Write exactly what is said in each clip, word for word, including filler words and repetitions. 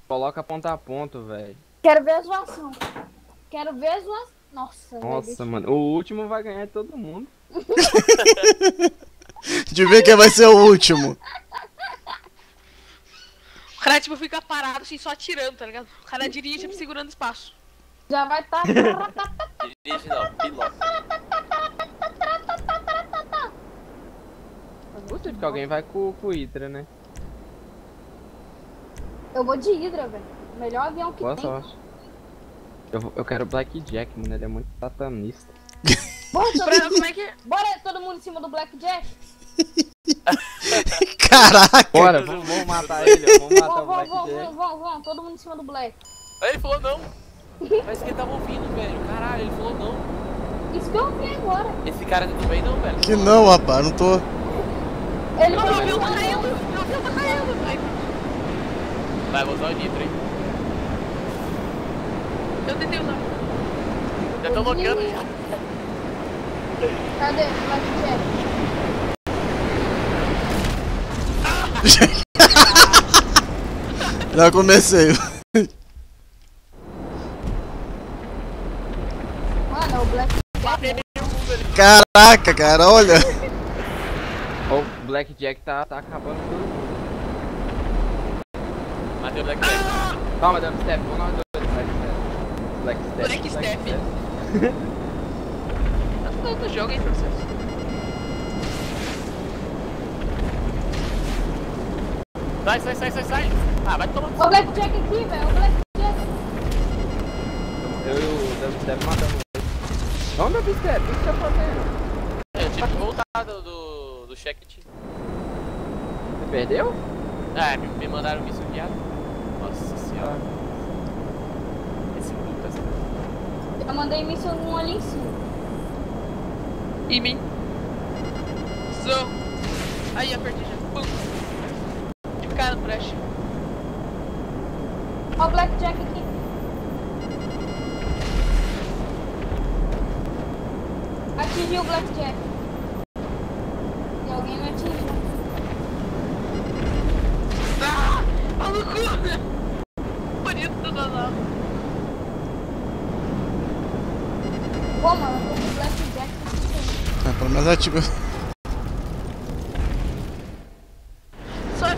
Coloca ponta a ponto, velho. Quero ver a zoação. Quero ver a zoação. Nossa, Nossa, véio, mano. O último vai ganhar de todo mundo. De ver quem vai ser o último. O cara, tipo, fica parado assim, só atirando, tá ligado? O cara dirige tipo, segurando espaço. Já vai estar. Tá... Dirige não, pilota. Gostei que alguém vai com o Hydra, né? Eu vou de Hydra, velho. Melhor avião que Boa tem. sorte. Eu, eu quero o Blackjack, mano. Ele é muito satanista. Bora, todo, Pra, como é que é? bora todo mundo em cima do Blackjack? Caraca! Bora, vamos, vamos matar ele. Vamos matar Vão, o vão, vão, Blackjack. vão, vão, vão. Todo mundo em cima do Black. Aí ele falou não. Parece que ele tava ouvindo, velho. Caralho, ele falou não. Isso que eu vi agora. Esse cara não vem não, velho. Que não, rapaz, não tô. Ele Não, meu falou avião tá não. caindo, meu avião tá caindo, velho. Vai, vou usar o nitro, hein. Eu tentei usar. Já tô logando já. Cadê o Blackjack? Já comecei. Mano, o Blackjack. Caraca, cara, olha. O Blackjack tá, tá acabando com todo mundo. Matei o Black Jack. Calma, Double Step. Vamos nós dois. Black Step. Black Step. Tá ficando do jogo, hein, processo. Sai, sai, sai, sai, sai. Ah, vai tomar. O Blackjack aqui, velho. O Blackjack. Eu e o Double Step matamos ele. Vamos, Double Step. O que você tá fazendo? Eu tive que voltar do, do, do check. Você perdeu? Ah, me, me mandaram me guiado. Nossa senhora. Esse Lucas. Eu mandei míssil um ali em cima. Em mim. Zou. Aí, apertei já. Pum. De cara no flash. Ó o Blackjack aqui. Atingiu o Blackjack. E alguém me atingiu. Ah! Maluco! Bonito do Donald. Pô, mano, eu tô com o Blackjack. Ah, pelo menos ativa. Só.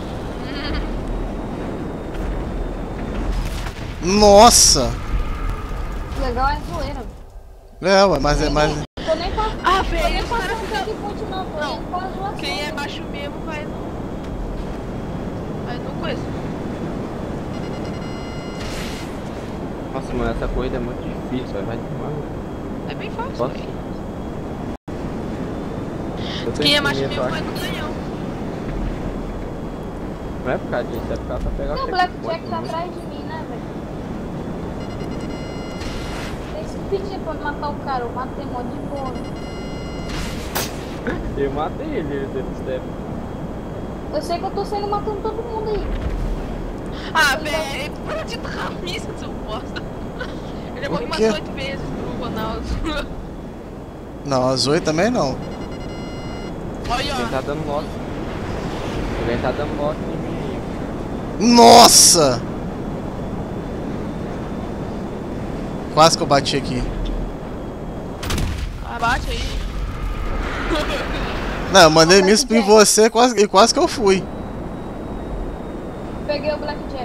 Nossa! O legal é a zoeira. É, ué, mas é mais. Tô nem com a. Ah, Tô velho, nem o com a cara conta fica. de ponte não, tô Não. indo com a zoação. Quem é macho mesmo vai no. Vai no coisa. Nossa, mano, essa corrida é muito difícil, véio. Vai tomar. É bem fácil, Posso? velho. Eu tô Quem é em macho primeiro, mesmo vai eu no canhão. acho. Não é por causa disso, é por causa pra pegar Não, o o Blackjack checkpoint, tá né? atrás de mim, né, velho? Tem speed pra matar o cara, eu matei mó de boa. Eu matei ele, ele Double Step. Eu sei que eu tô saindo matando todo mundo aí. Ah, velho, para de dar missa, seu bosta. Ele O morreu umas quê? oito vezes pro Ronaldo. Não, a Zoe também não. Olha, Alguém ó. tá dando lock. Alguém tá dando lock em mim. Nossa! Quase que eu bati aqui. Abate aí. Não, eu mandei miss em você quase, e quase que eu fui. Peguei o Blackjack.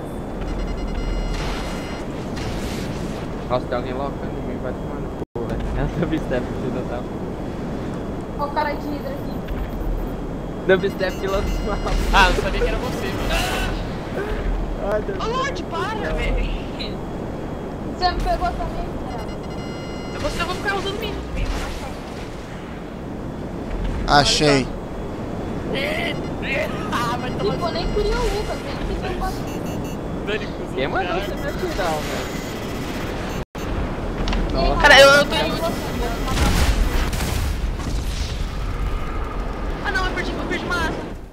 Nossa, tem alguém locando em mim, vai tomar no cu, velho. Essa Double Step precisa tá. Ó o cara de Hydra aqui. Double Step piloto do mal. Ah, não sabia que era você, mano. Ai, Deus. Ô, Lorde, para, velho. Você me pegou também, cara. Eu vou, eu vou ficar usando mim. Achei. Ah, vai tomar. Tipo, eu nem queria o Lucas, ele que foi pra... Dani, cuzão. Quem mandou Caralho. você me atirar, velho? Cara, eu, eu tô em Aí último. você, Ah, não, eu perdi, eu perdi uma asa.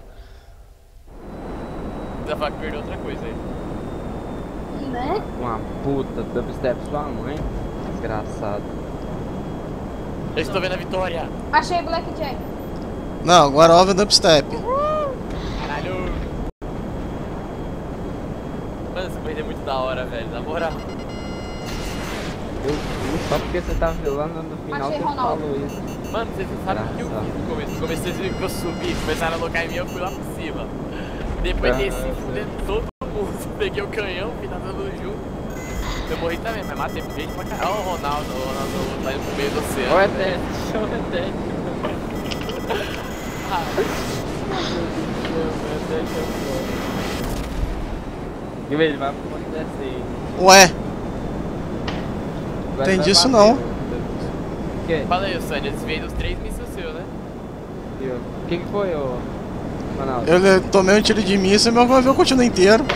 Já vai perder outra coisa aí. né? Uma puta, Double Step sua mãe. Desgraçado. Eu estou vendo a vitória. Achei Blackjack. Não, agora ó, o dubstep. Caralho. Mano, essa corrida é muito da hora, velho, na moral. Eu fui só porque você tava lá no, no final Achei você Ronaldo. falou isso. Mano, vocês não sabem o que eu Engraçado. fiz no começo. Comecei a ver que eu subi, começaram a alocar em mim, eu fui lá por cima. Depois Ah, desci, sei. fudendo todo mundo. Peguei o canhão, fui nadando junto. Eu morri também, mas matei gente pra caralho. Olha o Ronaldo, o Ronaldo tá indo pro meio do oceano. Olha até, olha até. Ah, E ele vai acontecer. Ué, Agora entendi vai isso bater. não. O que? fala aí, Sônia, eu desviei dos três mísseis seus, né? O que que foi, ô Ronaldo? eu le- tomei um tiro de míssil e meu avião continua inteiro.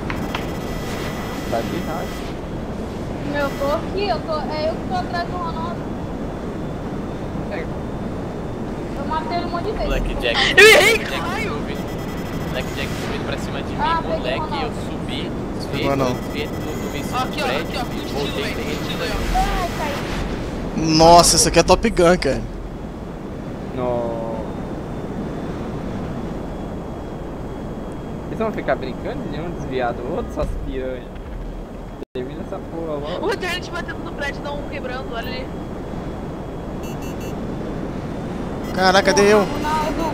Tá de raiva. Meu, eu tô aqui, eu tô. É eu que tô atrás do Ronaldo. É. Eu matei ele um monte de vezes. Black Jack. Eu errei, Black Jack Caio. subindo. Black Jack subindo pra cima de mim, Ah, peguei o moleque. Ronaldo. Eu subi, desviei, Pegou não. desviei do, do míssil Ó, do aqui, ó, prédio, aqui, ó, com estilo, voltei, velho, com peguei estilo aí, ó. Ai, caí. Nossa, isso aqui é Top Gun, cara. No... Eles vão ficar brincando de um desviar do outro, suas piranhas. Termina essa porra logo. O Eternity batendo no prédio, não quebrando, olha ali. Caraca, cadê eu? Ronaldo.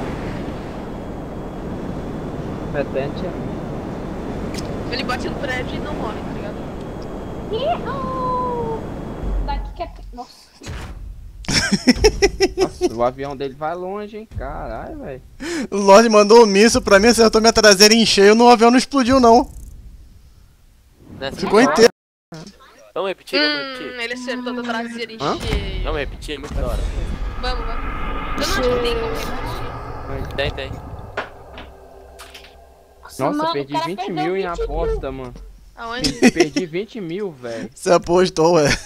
Petente é Ele bate no prédio e não morre, tá ligado? Ih, oh. Daqui que é. Nossa. Nossa, o avião dele vai longe, hein? Caralho, velho. O Lorde mandou um míssil pra mim, acertou minha traseira em cheio, no avião não explodiu não. Nessa Ficou hora. inteiro. Vamos repetir, vamos Hum, repetir. ele acertou da traseira em Hã? cheio. Vamos repetir, é muito da hora. Vamos, vamos. Eu não acho que tem como repetir. Tem, tem. Nossa, mano, perdi o cara vinte perdeu mil em vinte mil. aposta, mano. Aonde? Perdi vinte mil, velho. Você apostou, ué.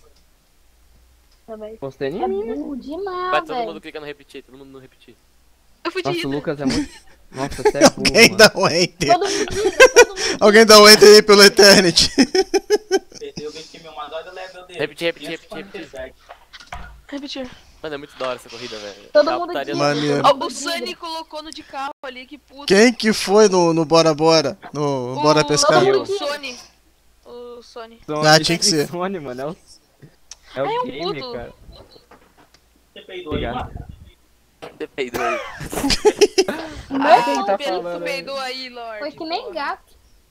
Postei É em mim, né? burro demais, Vai todo velho. mundo clicar no repetir, todo mundo no repetir. Eu fui de Nossa, o Hydra. Lucas é muito... Nossa, você é burro, Alguém mano. dá um enter. Todo mundo diga, todo mundo Alguém dá um enter aí pelo Eternity. Perdeu vinte mil, mas olha o level dele. Repetir, repetir, repetir, repetir. duzentos e quarenta e sete. Repetir. Mano, é muito da hora essa corrida, velho. Todo Tá mundo putaria diga. Maneiro. Ó, o Sunny colocou no de carro ali, que puto. Quem que foi no, no Bora Bora? No Bora O- Pescar? todo mundo O Sony. O Sony. Sony, Ah, tinha que ser. Sony, mano, é o... É o É um game, puto. cara. Você peidou aí, Obrigado. mano? Você peidou aí. Ah, quem tá o Pedro falando tu aí? peidou aí, Lorde. Foi que nem gato.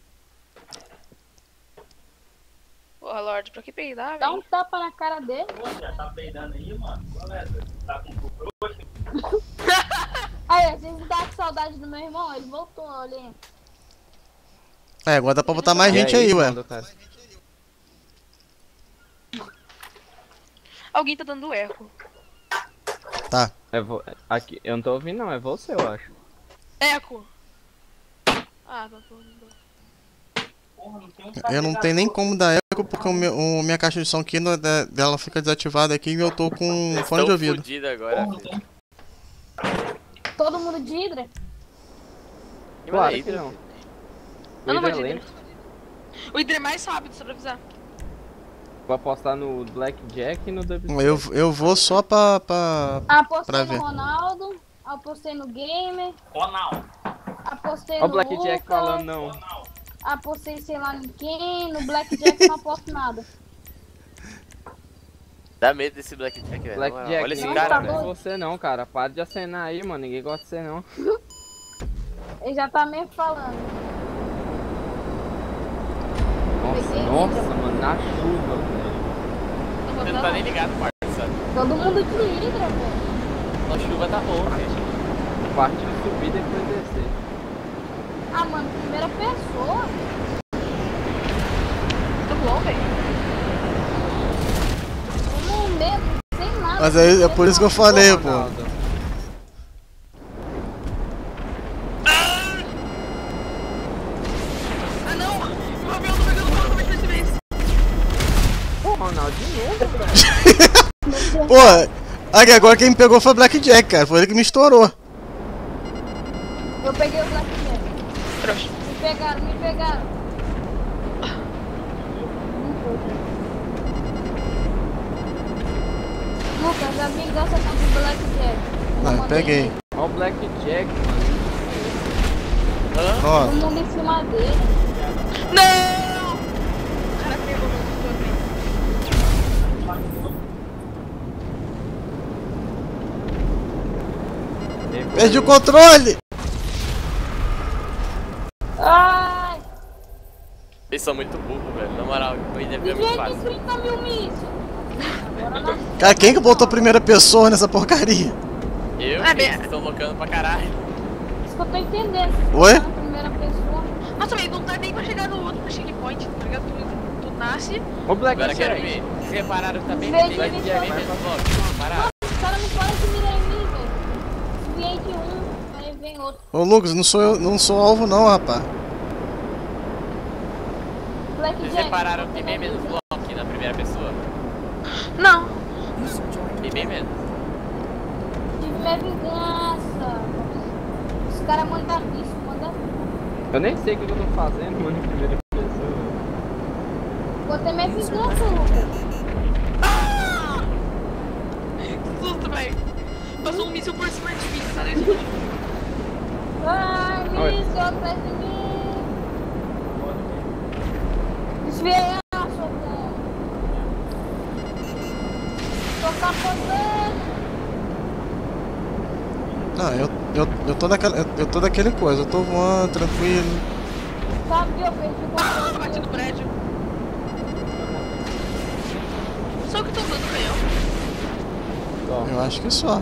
Porra, Lorde, pra que peidar, Dá um velho? tapa na cara dele. Pô, já tá peidando aí, mano? Qual é? Tá com o frouxo? Aí, vocês não tá com saudade do meu irmão? Ele voltou, olha aí. É, agora dá pra botar mais E gente aí, ué. mano, cara? Alguém tá dando eco. Tá. É vo... Aqui, eu não tô ouvindo não, é você, eu acho. Eco! Ah, tá tudo. Porra, não tem um Eu não tenho nem como dar eco porque o meu, o- minha caixa de som aqui no- de- dela fica desativada aqui e eu tô com Vocês fone de tão ouvido. fudidos agora, Porra, não filho. tem. Todo mundo de Hydra? Que Claro maravilha, que não. filho. Eu não vou Hydra de é Hydra. lento. O Hydra é mais rápido, só pra avisar. Vou apostar no Blackjack e no Double. Eu, eu vou só pra, pra... Apostei Pra no ver. Ronaldo, apostei no Gamer, Ronaldo. apostei Olha o no Blackjack Lucas, falando não. Ronaldo. apostei sei lá em quem, no Blackjack eu não aposto nada. Dá medo desse Blackjack, velho. na moral. Blackjack, Olha esse ninguém Não, cara, tá gosta velho. de doido. você não, cara. Para de acenar aí, mano. Ninguém gosta de você não. Ele já tá mesmo falando. Nossa, Peguei nossa, Hydra. mano, na chuva, velho. Não vou Você não tá nem ligado, parça. Todo mundo de Hydra, pô. A chuva tá bom, velho. Partiu subir depois descer. Ah, mano, primeira pessoa. Muito bom, velho. Eu não medo, sem nada. Mas aí é por isso que eu falei, pô. Ronaldo. Ah, não! Meu avião tá pegando fogo, mas dessa vez. Pô, Ronaldo, de novo, velho. Pô, aqui, agora quem me pegou foi o Blackjack, cara. Foi ele que me estourou. Eu peguei o Blackjack. Trouxa. Me pegaram, me pegaram. Lucas, a vingança contra o Blackjack. Ah, Mandei peguei. ele. Olha o Blackjack, mano. Hã? Ó, Todo mundo em cima dele. Não! Perdi o controle! Ai! Eles são muito burros, velho. Na moral, a corrida é muito Gente, fácil. trinta mil mísseis! Agora não. Cara, quem que botou a primeira pessoa nessa porcaria? Eu Ah, que bem- estão loucando pra caralho. Isso que eu tô entendendo. Oi? Na primeira pessoa. Nossa, velho, não dá nem pra chegar no outro checkpoint, tá ligado? Tu, tu nasce. Ô, Black Agora eu quero Jack. ver. Vocês repararam também que Veja, tem veja, que veja. ver mesmo vlog? Repararam? Os caras não param de mirar em mim, velho. Desviei de um, aí vem outro. Ô Lucas, não sou eu, não sou alvo não, rapaz. Black Vocês Jack. repararam que tem bem menos vlog aqui na primeira pessoa? Não. Tem bem menos. Tive minha vingança. Os caras mandam isso, mandam. Eu nem sei o que que eu tô fazendo, mano, em primeira pessoa. Botei minha vingança, Lucas. Que susto, velho. Passou um míssil por cima de mim, tá ligado? Ai, Oi. míssil atrás de mim. Desviei a sua bomba. Tô capotando. Não, eu, eu, eu tô naquela. Eu, eu tô daquele coisa, eu tô voando, tranquilo. Sabe que eu perdi o Ah, controle. bati no prédio. Só que eu tô usando canhão. Ó, Eu acho que só.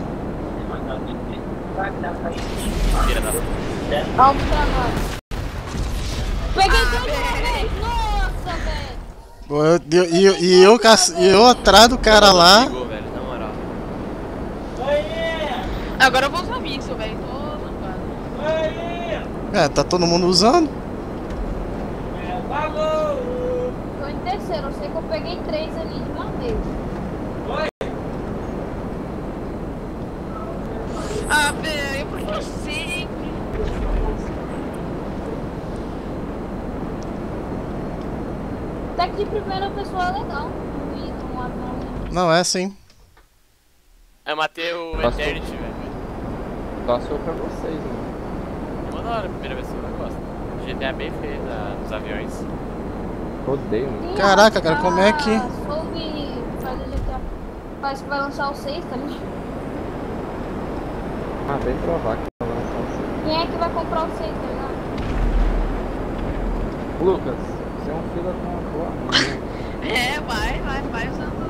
Tira da Alto trabalho. Peguei dois de uma vez. Nossa, velho. Pô, eu- E eu, e eu, e eu, caç- e eu atrás do cara lá. Ligou, velho, na moral. Agora eu vou usar míssil, velho. Tô zampado. É, tá todo mundo usando. Tô em terceiro. Eu sei que eu peguei três ali de uma vez. Ah, velho, porque eu sempre. Até que de primeira pessoa é legal. Ir num avião. Não, é sim. Eu matei o Passou. Eternity, velho. passou pra vocês, mano. É uma da hora a primeira pessoa, eu gosto. G T A é bem feio na- nos aviões. Odeio, mano. Sim, Caraca, a- cara, como é que- a Soube fazer G T A. Parece que vai lançar o seis também. Ah, vem provar que vai lançar o seu. Quem é que vai comprar o seis, tá ligado? Lucas, você é um fila com uma boa. É, vai, vai, vai usando.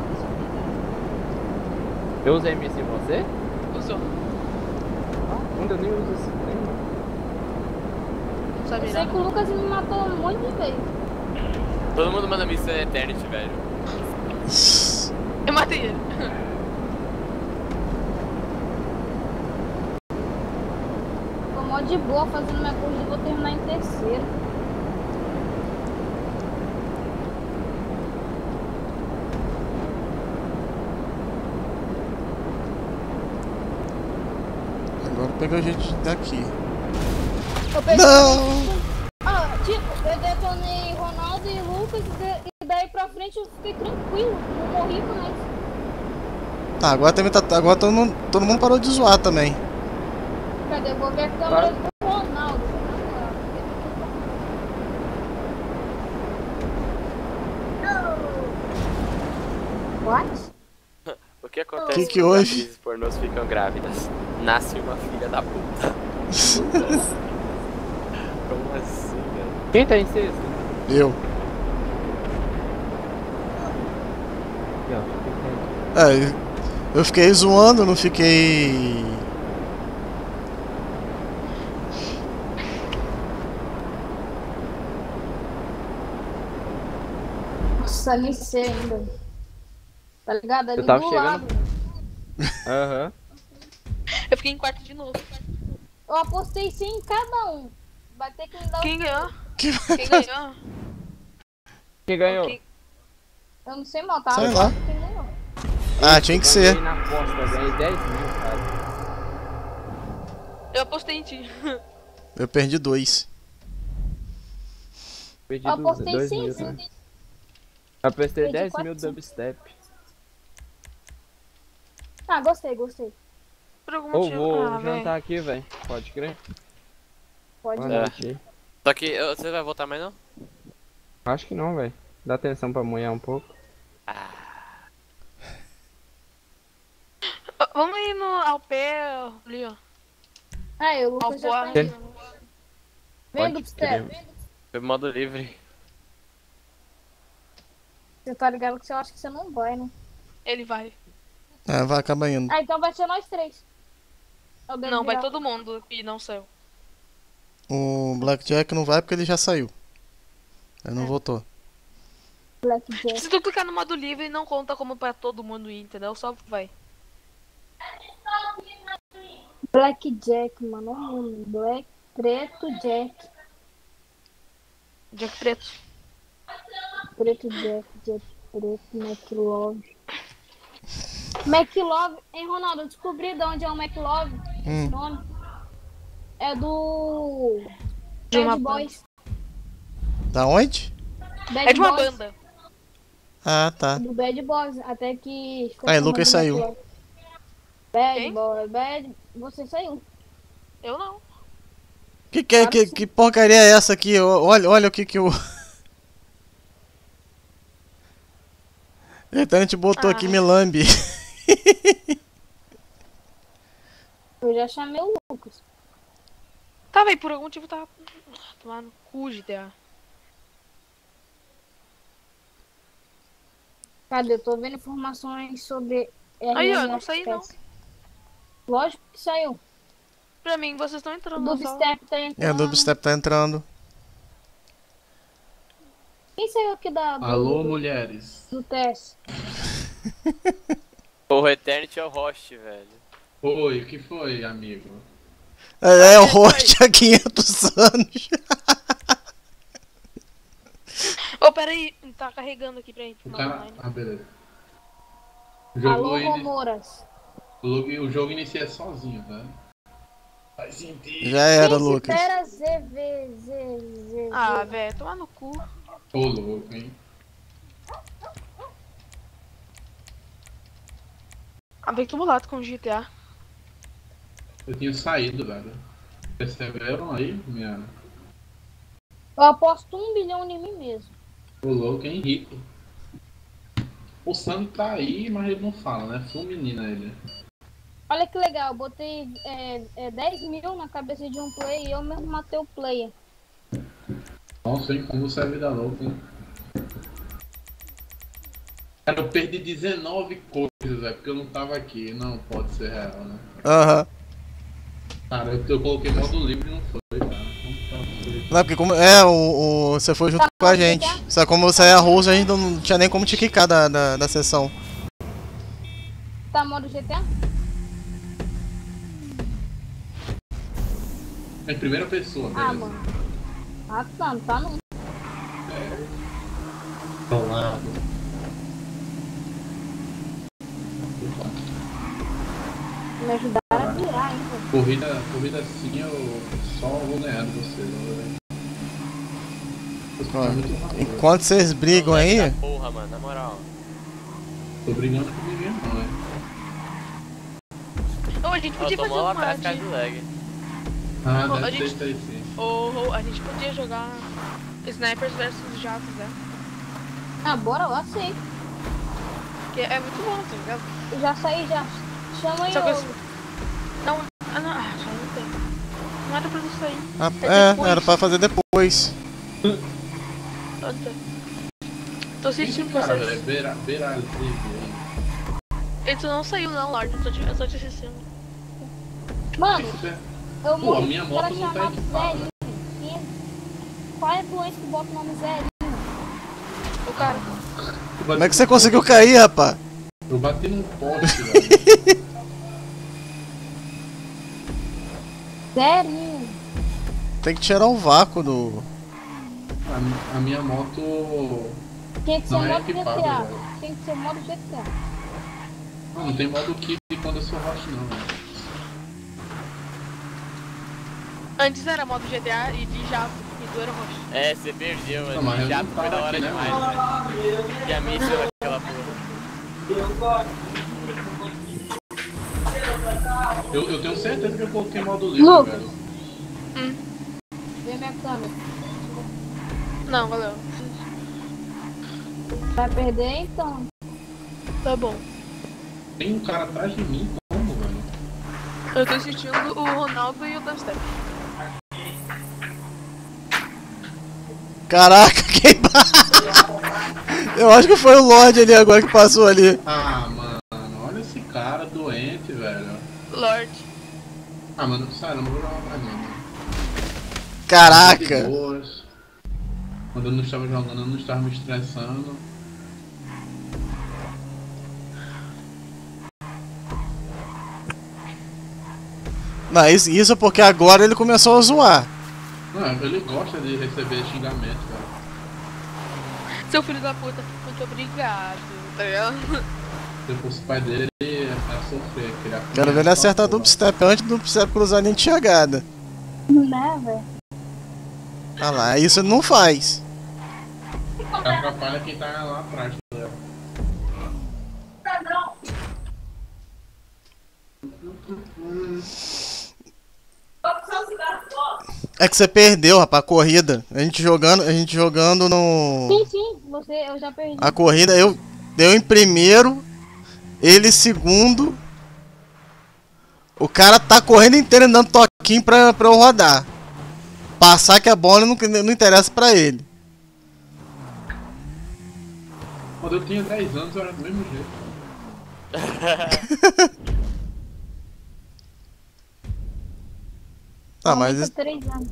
Eu usei M S em você? Usou. Ah, ainda nem uso esse trem, mano. Não sabe Eu sei nada. que o Lucas me matou um monte de vezes. Todo mundo manda missão Eternity, velho. Eu matei ele. Tô mó de boa fazendo minha corrida e vou terminar em terceiro. Agora pega a gente daqui. Eu peguei. Não! Ah, tipo, eu detonei Ronaldo e Lucas e, de- e daí pra frente eu fiquei tranquilo. Não morri mais. Tá, agora também tá. Agora todo mundo, todo mundo parou de zoar também. Cadê? Eu vou ver a câmera do Ronaldo. What? O que acontece Que que quando houve? atrizes pornôs ficam grávidas? Nasce uma filha da puta. Como assim, velho? Quem tá em sexto? Eu. Aqui, ó. É, eu- eu fiquei zoando, não fiquei. Nossa, nem sei ainda. Tá ligado? Ali Eu tava do chegando- lado. Aham. Eu fiquei em quarto de novo. Eu apostei cem em cada um. Vai ter que me dar Quem o... ganhou? Que- Quem ganhou? Quem ganhou? Quem- Eu não sei mal, tá? Sei Eu lá. acho que quem ganhou. Ah, tinha que ser. Ganhei na aposta, ganhei dez mil, cara. Eu apostei em ti. Eu perdi dois. Perdi Eu du- apostei dois cem. mil, sim. né? Eu apostei Perdi dez mil quatrocentos. dubstep. Ah, gostei, gostei. Por algum Ô, motivo. vou ah, véi. jantar aqui, velho. Pode crer. Pode Boa ir. noite aí. Só que eu- você vai voltar mais não? Acho que não, velho. Dá atenção pra mulher um pouco. Ah, Ah, vamos ir no, ao pé ali, ó. Ah, eu, o Lucas já tá Alpoa. aí. Vem, Pode Dubstep. crer. Foi modo livre. Você tá ligado que você acha que você não vai, né? Ele vai. É, vai, acaba indo. Ah, então vai ser nós três. Eu devo Não, vai virar. todo mundo e não saiu. O Blackjack não vai porque ele já saiu. Ele não votou. Blackjack. Se tu clicar no modo livre, não conta como pra todo mundo ir, entendeu? Só vai. Blackjack, mano. Mano. Black, preto, Jack. Jack preto. Preto, Jack, Jack, preto, McLove. McLove, hein, Ronaldo? Eu descobri de onde é o McLove. Hum. Esse nome. É do. De uma Bad Boys. Da onde? Bad É de uma Boys. banda. Ah, tá. Do Bad Boys. Até que. ficou Aí, chamando Lucas de saiu. McLove. Bad Quem? Boy, Bad. Você saiu. Eu não. Que, que, que, que porcaria é essa aqui? Ó, Olha, olha o que que o... Então a gente botou Ah. aqui Milambi. Eu já chamei o Lucas. Tá, velho, por algum motivo tava. Tomar no cu, G T A. Cadê? Eu tô vendo informações sobre. Aí, ó, não saí, não. Lógico que saiu. Pra mim, vocês estão O entrando na sala. Dubstep tá É, entrando. o Dubstep tá entrando. Quem saiu aqui da, do, Alô, do, mulheres. do teste? O Eternity é o host, velho. Oi, o que foi, amigo? É, é o host há quinhentos anos. Ô, pera aí, tá carregando aqui pra gente. O Não, cara. online. Ah, beleza. O jogo, Alô, ini- Romoras. o jogo, o jogo inicia sozinho, tá? Faz sentido. Já era, Quem Lucas. espera Z V Z Z? Ah, velho, tomar no cu. Ô, louco, hein? Ah, vem tumulado com o G T A. Eu tinha saído, velho. Perceberam aí, minha. Eu aposto um bilhão em mim mesmo. Ô, louco, hein, rico. O Sandro tá aí, mas ele não fala, né? Fulminina ele. Olha que legal, eu botei é, é, dez mil na cabeça de um player e eu mesmo matei o player. Nossa, hein, como você é vida louca, hein? Cara, eu perdi dezenove coisas, velho, porque eu não tava aqui. Não pode ser real, né? Aham. Cara, eu, eu coloquei modo livre e não foi, cara. Não foi. Não, porque como. É, o, o, você foi junto com a gente. Só que como você é a host, a gente não tinha nem como te quicar da, da, da sessão. Tá modo G T A? Em primeira pessoa, beleza. Ah, mano. Ah, tá, tá não. Trollado. Me ajudaram a virar, hein, velho. Corrida, corrida assim eu só vou ganhar de vocês, né, velho? Vocês estão muito rápido. Enquanto vocês brigam aí. Da Porra, mano, na moral. Tô brigando com ninguém não, né? Ô, a gente Eu podia fazer tomou lá uma atrás, cai de... do lag. Ah, Ô, a deve gente- ser isso aí sim. Ô, ô, a gente podia jogar Snipers versus Jatos, né? Ah, bora lá, sei. Que é muito bom, tá ligado? Eu já saí, já. Chama aí, Só que eu... ô. Não, ah, não, ah, já não tem. Não era pra isso sair. Ah, É é, depois. era pra fazer depois. Tô Quem sentindo esse cara, velho? vocês. Beira, beira aí. Ele não saiu não, Lorde, eu tô te, eu tô te assistindo. Mano, Esse é- eu Pô, a morri minha com moto cara não tá chamado equipada. Zerinho. Quem- Qual é a influência que bota o nome Zerinho? O cara. Como é que você conseguiu cair, rapaz? Eu bati num poste, velho. Zerinho. Tem que tirar o vácuo do. A, a minha moto. Tinha que ser Não é modo G T equipado, A. velho. Tem que ser modo G T A. Não, não tem modo kit quando eu sou roxo, não, velho. Antes era modo G T A e de jato, e tu era roxo. É, você perdeu, Não, mano. mas eu Já não foi da tava hora aqui, né, demais, mano? velho. E a missão aquela porra. Eu, eu tenho certeza que eu coloquei modo livre, Lucas. velho. Vê minha câmera. Não, valeu. Vai perder então. Tá bom. Tem um cara atrás de mim, como, velho? Eu tô assistindo o Ronaldo e o Dubstep. Caraca, quem... Eu acho que foi o Lorde ali agora que passou ali. Ah, mano, olha esse cara doente, velho. Lorde. Ah, mano, sério, não vou jogar mais não. Caraca. De boas. Quando eu não estava jogando, eu não estava me estressando. Não, isso, isso porque agora ele começou a zoar. Não, ele gosta de receber xingamento, velho. Seu filho da puta, muito obrigado, tá vendo? Se fosse o pai dele, ele ia sofrer. Que ele ia Quero ver ele acertar dubstep antes do dubstep cruzar a linha de chegada. Né, velho? Ah lá, isso ele não faz. Atrapalha quem tá lá atrás, tá ligado? É que você perdeu, rapaz, a corrida. A gente jogando, a gente jogando no... Sim, sim, você, eu já perdi. A corrida, eu deu em primeiro, ele segundo. O cara tá correndo inteiro dando toquinho pra, pra eu rodar. Passar que a bola não, não interessa pra ele. Quando eu tinha dez anos, eu era do mesmo jeito. Ah, mas Aumenta isso- três anos.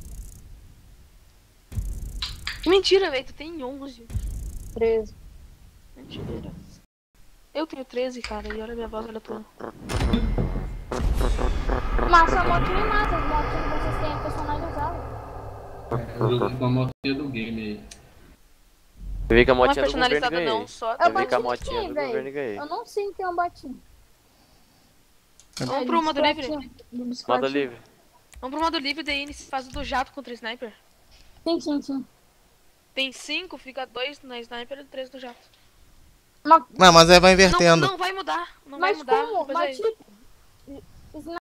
Mentira, velho, tu tem onze. treze. Mentira. Eu tenho treze, cara, e olha minha voz, olha tudo. Mas a moto me mata, as motos que vocês têm personalizadas. Eu joguei com a motinha do game aí. Eu vi que a Não é motinha do governo personalizada ganhei. não, só... Eu Eu vi bati que a em motinha quem, do velho? governo ganhei. Eu não sei em quem eu bati. Vamos É, pro modo livre? bicicletinha, de Modo bicicletinha. livre. Vamos pro modo livre, daí a gente faz o do jato contra o sniper. Sim, sim, sim. Tem cinco, fica dois na sniper e três no jato. Mas, Não, mas aí vai Não, invertendo. não vai mudar, não mas vai mudar. como? Depois Mas aí- tipo,